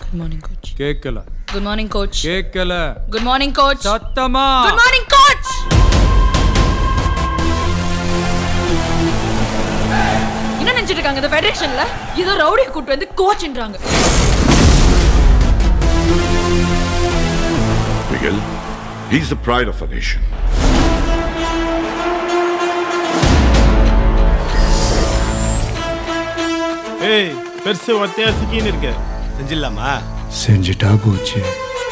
Good morning, coach. Kekala. Good morning, coach. Kekala. Good morning, coach. Sattama. Good morning, coach. என்ன நினைச்சிட்டு இருக்காங்க இந்த ஃபெடரேஷன்ல? ஏதோ ரவுடியை கூட்டி வந்து கோச்ன்றாங்க. Bigil, he's the pride of a nation. Hey, பெருசு ஒத்தையா சிக்கின்னு இருக்க. செஞ்சிடலாமா? செஞ்சிட்டா போச்சு.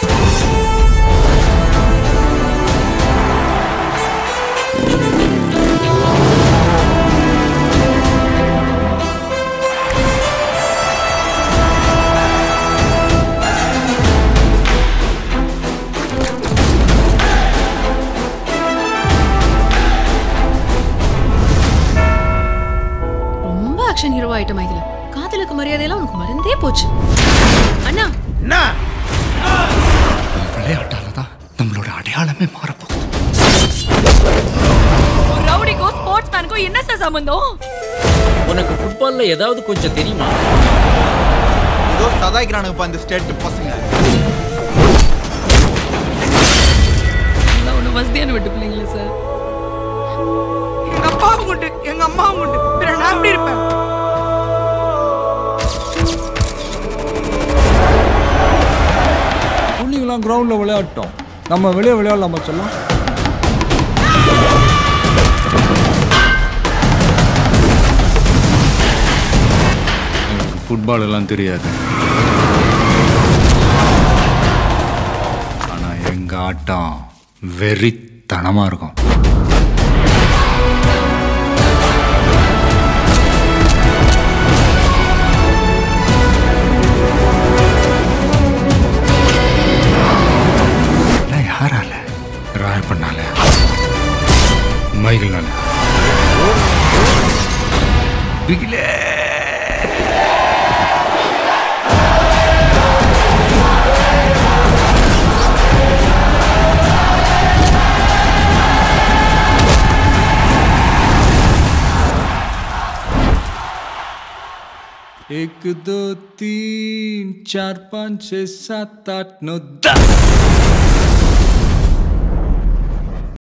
ரொம்ப ஆக்ஷன் ஹீரோ ஐட்டம் ஆயிடுல. காதலுக்கு மரியாதையெல்லாம் உனக்கு மறந்தே போச்சு. அண்ணா என்ன விளையாட்டால தான் நம்மளோட அடையாளமே மாறப்போகுது. ரவுடிக்கோ ஸ்போர்ட்ஸ் மேனுக்கோ என்ன சார் சம்பந்தம்? உனக்கு ஃபுட்பால்ல ஏதாவது கொஞ்சம் தெரியுமா? ஏதோ சதாய்க்கிறானுங்கப்பா இந்த ஸ்டேட் பசங்க. நான் ஒன்று வசதியான விட்டு பிள்ளைங்களே சார். எங்க அப்பாவும் உண்டு, எங்க அம்மாவும் உண்டு. பிற நான் எப்படி இருப்பேன்? புள்ளிங்களாம் கிரவுண்ட்ல விளையாட்டோம். நம்ம வெளியே விளையாடலாமா சொல்லலாம்? எனக்கு ஃபுட்பால் எல்லாம் தெரியாது. ஆனா எங்க ஆட்டம் வெறித்தனமா இருக்கும். யாரால ராய் பண்ணால மைகிள்னால பிகிலே एक दो तीन चार पाँच छः सात आठ नौ 10